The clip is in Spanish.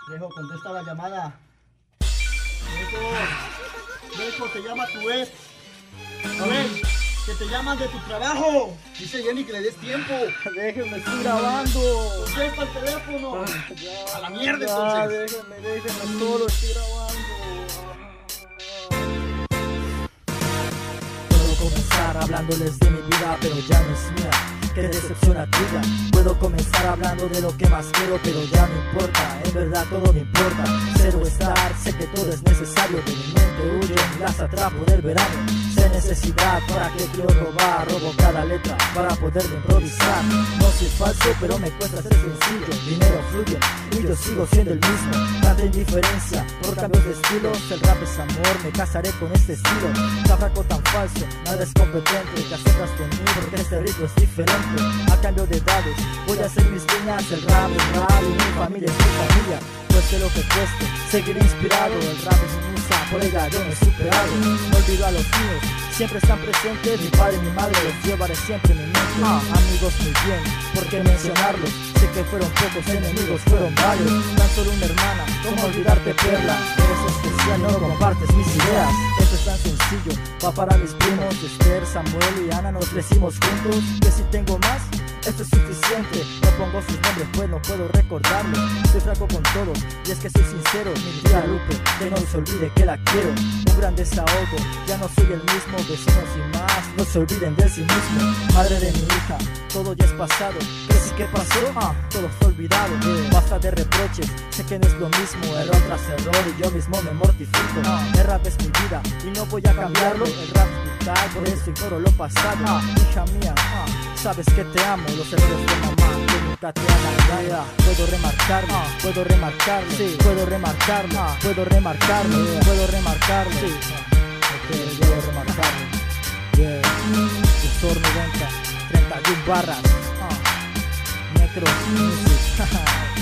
Dejo, contesta la llamada. Dejo, te llama tu ex. A ver, que te llaman de tu trabajo. Dice Jenny que le des tiempo. Déjenme, estoy grabando. Contesta el teléfono. Ya, A la mierda, ya, entonces. déjenme solo, estoy grabando. Puedo comenzar hablándoles de mi vida, pero ya no es mía. Qué decepción la tuya. Puedo comenzar hablando de lo que más quiero, pero ya no importa. En verdad todo me importa. Cero estar, sé que todo es necesario. De mi mente huyo, las atrapo del verano. Sé necesidad, para que quiero robar. Robo cada letra para poderme improvisar. No soy falso, pero me cuesta ser sencillo. Dinero fluye y yo sigo siendo el mismo. Tanta indiferencia por cambios de estilos. El rap es amor, me casaré con este estilo. Tan fraco, tan falso, nada es competente. Te acercas de mí porque este ritmo es diferente. A cambio de dados, voy a hacer mis líneas. El rap es rap y mi familia es mi familia. Cueste lo que cueste, seguiré inspirado. El rap es mi musa, por ella yo me he superado. No olvido a los míos, siempre están presentes. Mi padre y mi madre los llevaré siempre en mi mente. Amigos muy bien, ¿por qué mencionarlos? Sé que fueron pocos, enemigos fueron varios. Tan solo una hermana, ¿cómo olvidarte, perla? Eres especial, no compartes mis ideas. Esto es tan sencillo, va para mis primos Esther, Samuel y Ana, nos crecimos juntos. Que si tengo más, esto es suficiente. No pongo sus nombres pues no puedo recordarlo. Soy franco con todos y es que soy sincero. Mi tía Lupe, que no se olvide que la quiero. Un gran desahogo, ya no soy el mismo. Vecinos y más, no se olviden del sí mismo. Madre de mi hija, todo ya es pasado. ¿Qué pasó? Todo fue olvidado. Basta de reproches, sé que no es lo mismo. Error tras error y yo mismo me mortifico. El rap es mi vida y no voy a cambiarlo. El rap es vital, por eso ignoro lo pasado. Hija mía, sabes que te amo. Los errores de mamá que nunca te hagan daño. Puedo remarcarlo, puedo remarcarlo, sí. Puedo remarcarlo, puedo remarcarlo, puedo remarcarlo, sí. Ok, puedo remarcarlo. Usor 90, 31 barras. Necro Music.